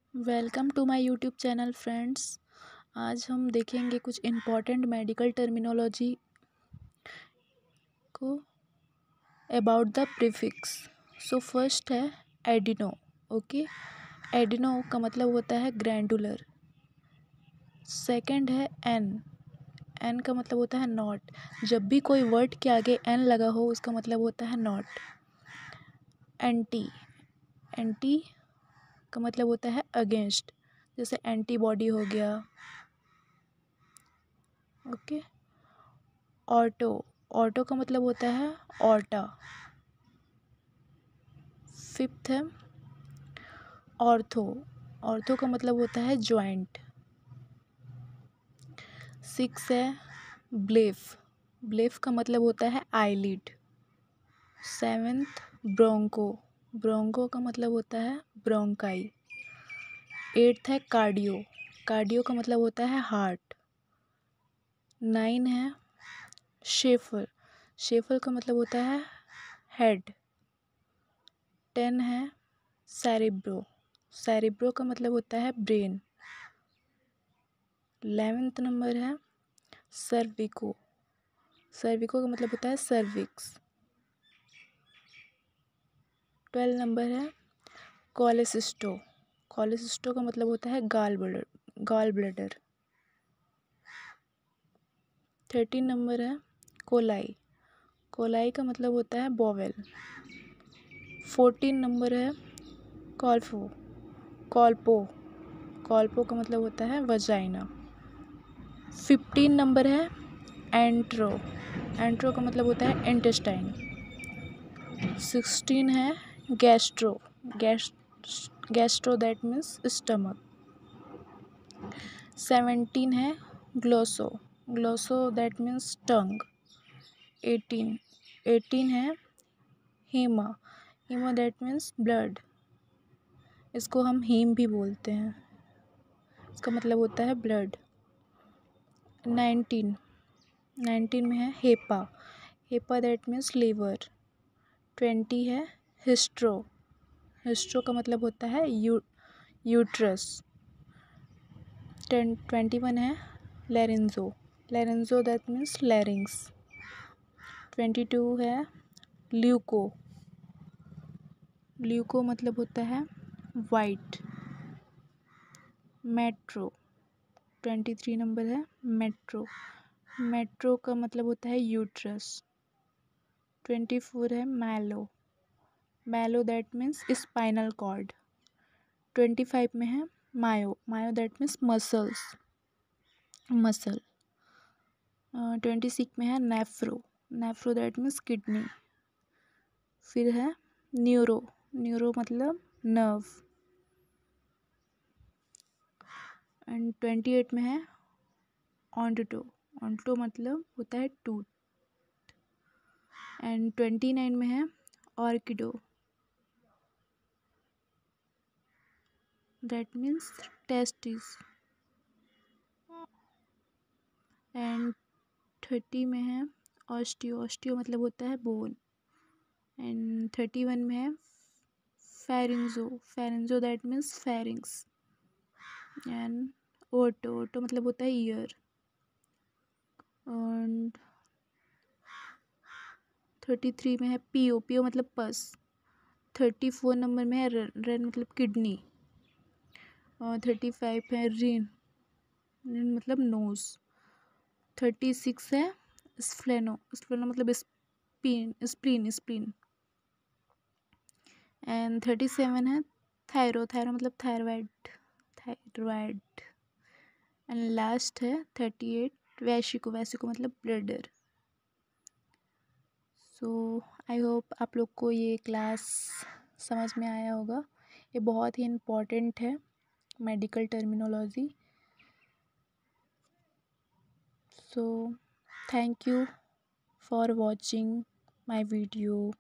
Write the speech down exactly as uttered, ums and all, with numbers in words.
Welcome to my YouTube channel friends. आज हम देखेंगे कुछ इम्पॉर्टेंट मेडिकल टर्मिनोलॉजी को about the prefix. So first है एडिनो। ओके, एडिनो का मतलब होता है ग्रैंडुलर। सेकंड है एन। एन का मतलब होता है नॉट। जब भी कोई वर्ड के आगे एन लगा हो उसका मतलब होता है नॉट। एंटी। एंटी का मतलब होता है अगेंस्ट, जैसे एंटीबॉडी हो गया। ओके। ऑटो। ऑटो का मतलब होता है ऑर्टा। फिफ्थ है ऑर्थो। ऑर्थो का मतलब होता है जॉइंट। सिक्स है ब्लेफ। ब्लेफ का मतलब होता है आईलिड। Seventh Bronco. ब्रोंको का मतलब होता है ब्रोंकाई। एट्थ है कार्डियो। कार्डियो का मतलब होता है हार्ट। नाइन है शेफर। शेफर का मतलब होता है हेड। टेन है सेरिब्रो। सेरिब्रो का मतलब होता है ब्रेन। इलेवेंथ नंबर है सर्विको। सर्विको का मतलब होता है सर्विक्स। ट्वेल्व नंबर है कोलेसिस्टो। कोलेसिस्टो का मतलब होता है gall bladder gall bladder. Thirteen number है कोलाई। कोलाई का मतलब होता है बोवेल। फोर्टीन नंबर है कॉल्फो। कॉल्पो। कॉल्पो का मतलब होता है वजाइना। फिफ्टीन नंबर है एंट्रो। एंट्रो का मतलब होता है इंटेस्टाइन। सिक्सटीन है gastro. Gas gastro that means stomach. Seventeen है glosso. Glosso that means tongue. Eighteen eighteen है hema. Hema that means blood. इसको हम हीम भी बोलते हैं, इसका मतलब होता है ब्लड। नाइनटीन नाइनटीन में है hepa. Hepa that means liver. Twenty है हिस्ट्रो। हिस्ट्रो का मतलब होता है u uterus. Ten twenty one है laryngo. Laryngo that means larynx. Twenty two है ल्यूको। ल्यूको मतलब होता है white. Metro. Twenty three number है मेट्रो। मेट्रो का मतलब होता है यूट्रस। ट्वेंटी फोर है myelo. Myelo that means spinal cord. Twenty five में है myo. Myo that means muscles muscle. Twenty six में है nephro. Nephro that means kidney. फिर है न्यूरो। न्यूरो मतलब नर्व। एंड ट्वेंटी एट में है ऑन्टो। ऑन्टो मतलब होता है टूथ। एंड ट्वेंटी नाइन में है orchido that means testis. And thirty में है ऑस्टियो। ऑस्टियो मतलब होता है बोन। एंड थर्टी वन में है pharyngo. Pharyngo that means pharynx. And oto. Oto मतलब होता है ईयर। एंड थर्टी थ्री में है पीओ। पीओ मतलब पस। थर्टी फोर नंबर में है रन। रन मतलब किडनी। और थर्टी फाइव है रिन। रिन मतलब नोज। थर्टी सिक्स है स्फ्लेनो। स्फ्लेनो मतलब spin spleen spleen. And thirty seven है थायरो। थायरो मतलब थायरॉइड थायरॉइड। एंड लास्ट है थर्टी एट वैशिको। वैशिको मतलब ब्लडर। सो आई होप आप लोग को ये क्लास समझ में आया होगा। ये बहुत ही इम्पॉर्टेंट है medical terminology. So thank you for watching my video.